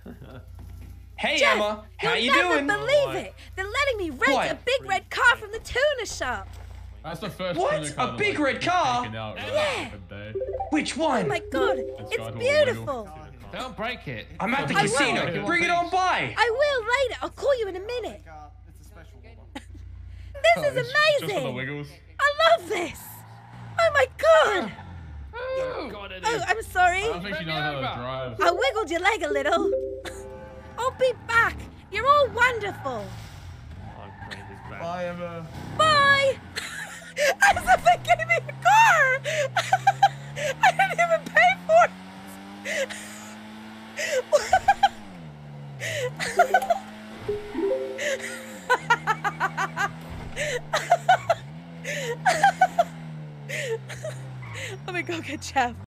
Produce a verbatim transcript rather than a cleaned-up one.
Hey, Jeff, Emma. How you'll you never doing? believe Alright. it. They're letting me rent What? a big red car from the tuna shop. That's the first What? tuna car A that, big like, red was car? taken out, right, Yeah. the day. Which Oh one? my god, Let's it's go to a beautiful. Don't break it. I'm at the I will. casino. Bring it on by. I will later. I'll call you in a minute. It's a special one. This is Just for the amazing. wiggles. I love this. Oh my god. Oh, God, it Oh, is. I'm sorry. I don't think she knows how to over. drive. I wiggled your leg a little. I'll be back. You're all wonderful. I'm playing this back. Bye, Emma. Bye. As if they gave me a car. I didn't even pay for it. Let me go get Jeff.